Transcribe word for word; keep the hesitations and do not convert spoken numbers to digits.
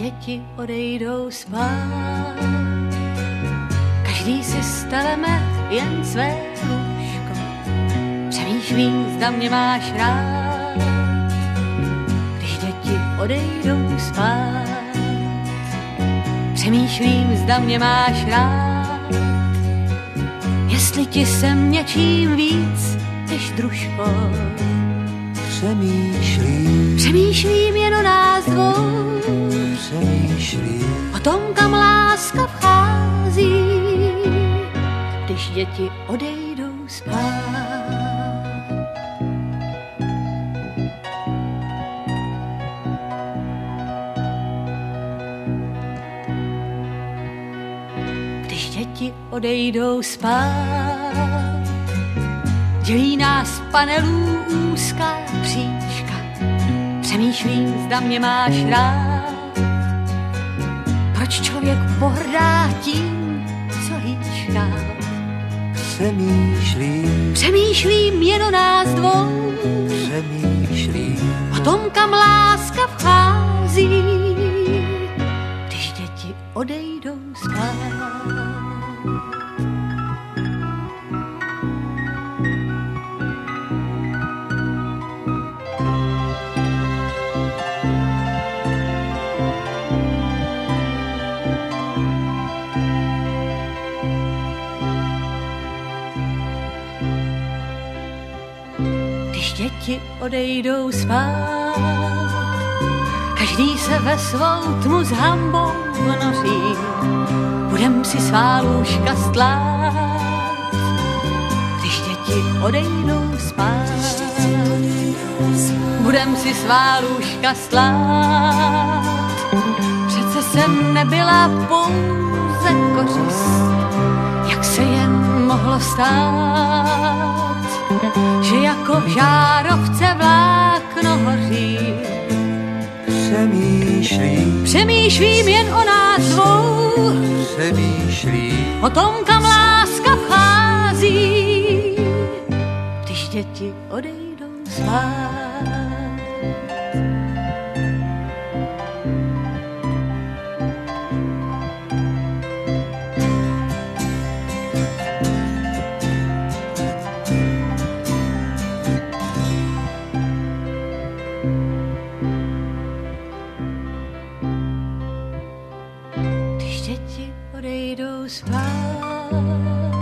děti odejdou spát. Každý si staveme jen své lůžko, přemýšlím, zda mě máš rád. Když děti odejdou spát, přemýšlím, zda mě máš rád. Jestli ti jsem něčím víc než družkou. Přemýšlím, přemýšlím jen o nás dvou. Přemýšlím o tom, kam láska vchází, když děti odejdou spát. Když děti odejdou spát, dělí nás panelů úzká příčka. Přemýšlím, zda mě máš rád. Proč člověk pohrdá tím, co líčká? Přemýšlím, přemýšlím jen o nás dvou. Přemýšlím o tom, kam láska vchází, když děti odejdou spát. Děti odejdou spát, každý se ve svou tmu s hambou noří. Budem si svá lůžka stlát, když děti odejdou spát. Budem si svá lůžka stlát, přece jsem nebyla pouze kořist, jak se jen mohlo stát, že jako v žárovce vlákno hoří. Přemýšlím, přemýšlím jen o nás dvou. Přemýšlím o tom, kam láska vchází, když děti odejdou spát. Odejdou spát.